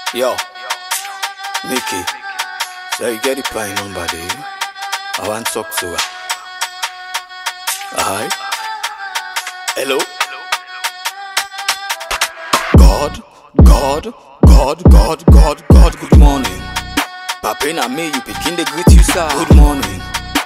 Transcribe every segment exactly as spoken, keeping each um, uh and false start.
Yo, Mickey, so you get the pine number there? I want to talk to her. Hi. Hello? God, God, God, God, God, God, good morning. Papa and me, you begin to greet you, sir. Good morning.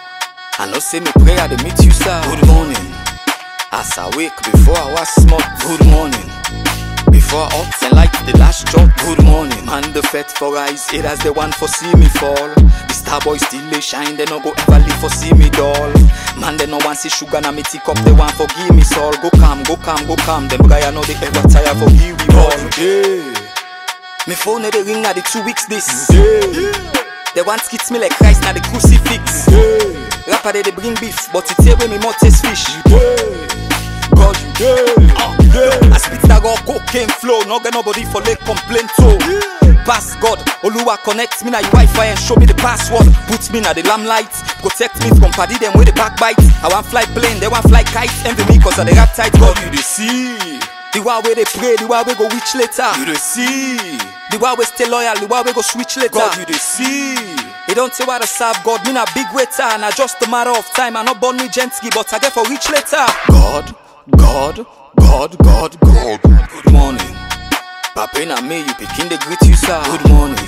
I know say me pray I dey meet you, sir. Good morning. As I wake before I was smart, good morning. Before I up and like the last job, good morning. Man the fet for eyes, it as the one for see me fall. The star boy still they shine, they no go ever leave for see me dull. Man they no want see sugar na me tick up, they want for give me soul. Go calm, go calm, go calm. Them guy I know they ever tire for give me all. Yeah. Me phone they ring na the two weeks this. Yeah. They want skits me like Christ na the crucifix. Yeah. Rapper they, they bring beef, but it's here when me more taste fish. Yeah. God, yeah. Uh, yeah. I spit that raw cocaine flow, no get nobody for late complaint too. Yeah. Pass God, Oluwa connect me na your Wi-Fi and show me the password. Put me na the lamplight, protect me from party them with the backbite. I want fly plane, they want fly kite. Envy me cause of the rap tight. God, you dey see the one where they pray, the one we go reach later. You dey see the one we stay loyal, the one we go switch later. God, you dey see. They don't say what I serve God, me na big waiter. And I just a matter of time, I not born me gently, but I get for reach later. God, God, God, God, God, good morning. Papa and me, you begin to greet you, sir. Good morning.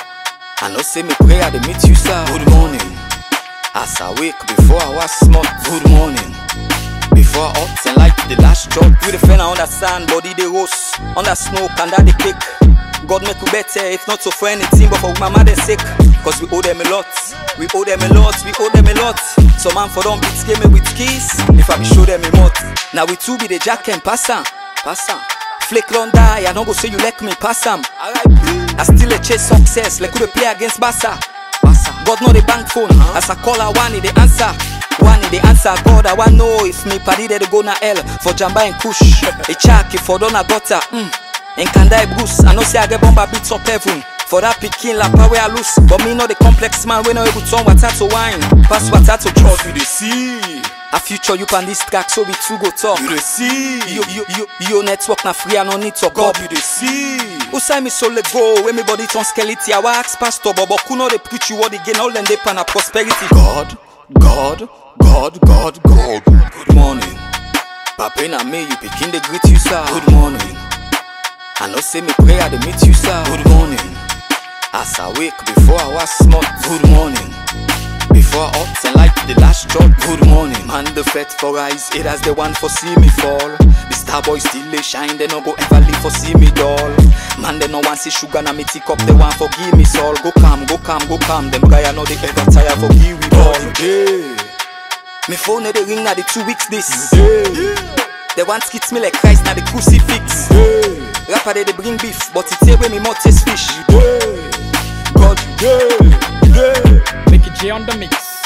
I know say me pray I dey meet you, sir. Good morning. As I wake before I was smart, good morning. Before I up and like the last job, you the friend I understand, body they roast, under smoke and that they cake. God make we better, if not so for anything, but for my mother's sake. Cause we owe them a lot, we owe them a lot, we owe them a lot. So man for them beat scare me with keys, if I be show them a mod. Now we two be the jack and pass am, pass am. Flake don't die, I don't go say you like me, pass am. I still a chase success, like could play against Bassa. God know the bank phone, as I call her one in the answer. One in the answer, God I want know if me party they go na hell. For Jamba and Kush, a check if for Donna Gutter, mm. And Kandai Bruce, I know say I get bomba beats up heaven. For that picking la power I lose. But me know the complex man when I able to turn water to wine. Pass water to juice. You dey see a future you pan this track so we two go talk. You dey see Yo, yo, yo, yo network na free and no need to God, you dey see who say me so let go when me body turn skeleton. I wax pastor but but know they preach you what they gain all them they pan a prosperity. God, God, God, God, God, good morning. Papa and me you begin to greet you, sir. Good morning. I know say me pray I dey meet you, sir. Good morning. As I wake before I was smart, good morning. Before I up and like the last job, good morning. Man the fet for eyes, it as the one for see me fall. The star boy still they shine, they no go ever leave for see me dull. Man they no want see sugar na me tick up, they want for give me soul. Go calm, go calm, go calm. Them guy I know they ever tire for give me all. Yeah. Me phone they ring na the two weeks this. Yeah. They want skits me like Christ na the crucifix. Yeah. Rapper they, they bring beef, but it's here when me more taste fish. Yeah. God, yeah, yeah. Make it J on the mix.